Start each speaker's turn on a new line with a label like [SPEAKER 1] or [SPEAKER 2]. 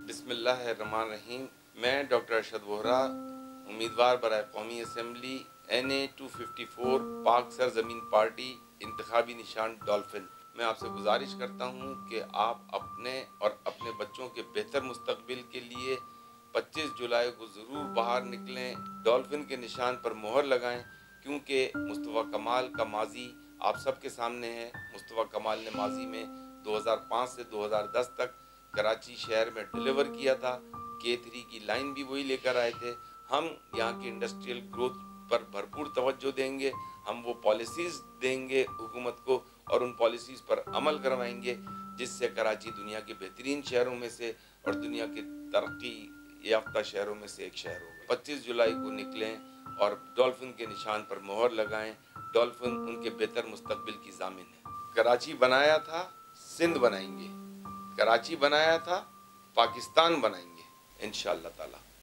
[SPEAKER 1] बिस्मिल्लाहिर्रहमानिर्रहीम। मैं doctor Arshad vohra, उम्मीदवार बराए कौमी असम्बली NA 254 पाक सरजमीन पार्टी, इंतखाबी निशान डॉल्फिन। मैं आपसे गुजारिश करता हूँ कि आप अपने और अपने बच्चों के बेहतर मुस्तकबिल के लिए 25 जुलाई को ज़रूर बाहर निकलें, डॉल्फिन के निशान पर मोहर लगाएं, क्योंकि मुस्तफ़ा कमाल का माजी आप सबके सामने है। मुस्तफ़ा कमाल ने माजी में 2005 से 2010 तक कराची शहर में डिलीवर किया था। K3 की लाइन भी वही लेकर आए थे। हम यहाँ की इंडस्ट्रियल ग्रोथ पर भरपूर तवज्जो देंगे। हम वो पॉलिसीज़ देंगे हुकूमत को और उन पॉलिसीज़ पर अमल करवाएंगे जिससे कराची दुनिया के बेहतरीन शहरों में से और दुनिया के तरक्की याफ्ता शहरों में से एक शहर होगा। 25 जुलाई को निकलें और डॉल्फिन के निशान पर मोहर लगाएं। डॉल्फिन उनके बेहतर मुस्तकबिल की ज़ामिन है। कराची बनाया था, सिंध बनाएंगे। कराची बनाया था, पाकिस्तान बनाएंगे इंशाअल्लाह ताला।